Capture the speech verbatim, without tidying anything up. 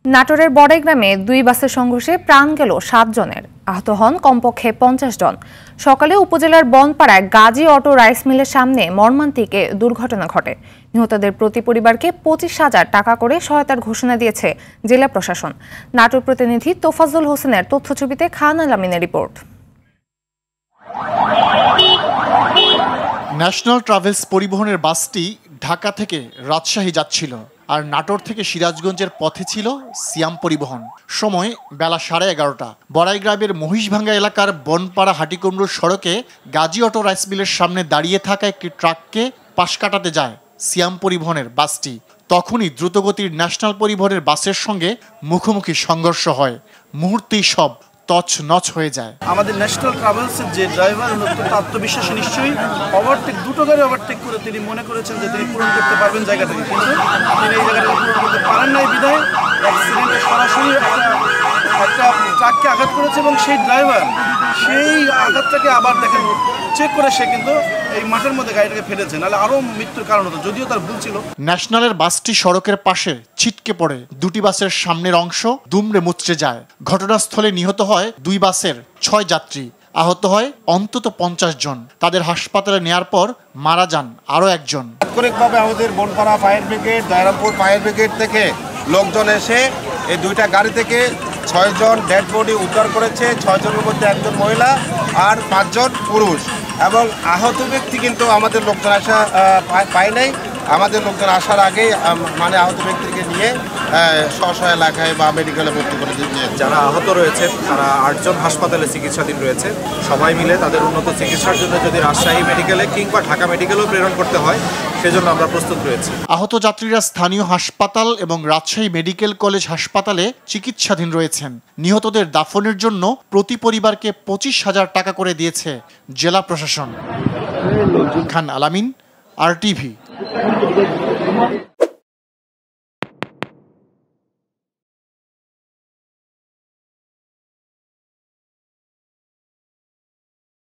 নাটোরের বড়াইগ্রামে দুই বাসের সংঘর্ষে প্রাণ গেল সাত জনের, আহত হন কমপক্ষে পঞ্চাশ জন। সকালে উপজেলার বনপাড়ায় গাজী অটো রাইস মিলের সামনে মর্মান্তিক এ দুর্ঘটনা ঘটে। নিহতদের প্রতি পরিবারকে পঁচিশ হাজার টাকা করে সহায়তার ঘোষণা দিয়েছে জেলা প্রশাসন। নাটোর প্রতিনিধি তোফাজ্জল হোসেনের তথ্যছবিতে খান আলামিনের রিপোর্ট। ন্যাশনাল ট্রাভেলস পরিবহনের বাসটি ঢাকা থেকে রাজশাহী যাচ্ছিল, আর নাটোর থেকে সিরাজগঞ্জের পথে ছিল সিয়াম পরিবহন। সময় বেলা সাড়ে এগারোটা। বড়াইগ্রামের মহিষভাঙ্গা এলাকার বনপাড়া হাটিকুমরুর সড়কে গাজী অটো রাইস মিলের সামনে দাঁড়িয়ে থাকা একটি ট্রাককে পাশ কাটাতে যায় সিয়াম পরিবহনের বাসটি। তখনই দ্রুতগতির ন্যাশনাল পরিবহনের বাসের সঙ্গে মুখোমুখি সংঘর্ষ হয়। মুহূর্তেই সব তছ নছ হয়ে যায়। আমাদের ন্যাশনাল ট্রাভেলসের যে ড্রাইভার অত্যন্ত আত্মবিশ্বাসী, নিশ্চয়ই ওভারটেক দুটো গাড়ি ওভারটেক করে তিনি মনে করেছেন যে তিনি পূরণ করতে পারবেন জায়গাটাকে, কিন্তু তিনি এই জায়গাটাকে পূরণ করতে পারেন নাই বিধায় অ্যাক্সিডেন্টে সরাসরি একটা একটা ট্রাককে আঘাত করেছে এবং সেই ড্রাইভার সেই আঘাতটাকে আবার দেখেন চেক করে সে কিন্তু এই মাঠের মধ্যে গাড়িটাকে ফেলেছে, নাহলে আরও মৃত্যুর কারণ হতো, যদিও তার ভুল ছিল। ন্যাশনালের বাসটি সড়কের পাশে ছিটকে পড়ে দুটি বাসের সামনের অংশ দুমড়ে মুচড়ে যায়। ঘটনাস্থলে নিহত হয় দুই বাসের ছয় যাত্রী, আহত হয় অন্তত পঞ্চাশ জন। তাদের হাসপাতালে নেয়ার পর মারা যান আরও একজন। তাৎক্ষণিকভাবে আমাদের Banpara fire brigade, Dayrampur fire brigade থেকে লোকজন এসে এই দুইটা গাড়ি থেকে ছয়জন ডেড বডি উদ্ধার করেছে। ছয়জনের মধ্যে একজন মহিলা আর পাঁচজন পুরুষ, এবং আহত ব্যক্তি কিন্তু আমাদের লোকজন আসা পায় নাই। আমাদের লোকজন আসার আগেই মানে আহত ব্যক্তিকে নিয়ে স্ব এলাকায় বা মেডিকেলে ভর্তি করে দিয়ে। যারা আহত রয়েছে তারা আটজন হাসপাতালে চিকিৎসাধীন রয়েছে। সবাই মিলে তাদের উন্নত চিকিৎসার জন্য যদি রাজশাহী মেডিকেলে কিংবা ঢাকা মেডিকেলেও প্রেরণ করতে হয়, সেজন্য আমরা প্রস্তুত রয়েছি। আহত যাত্রীরা স্থানীয় হাসপাতাল এবং রাজশাহী মেডিকেল কলেজ হাসপাতালে চিকিৎসাধীন রয়েছেন। নিহতদের দাফনের জন্য প্রতি পরিবারকে পঁচিশ হাজার টাকা করে দিয়েছে জেলা প্রশাসন। খান আলামিন, আর টিভি।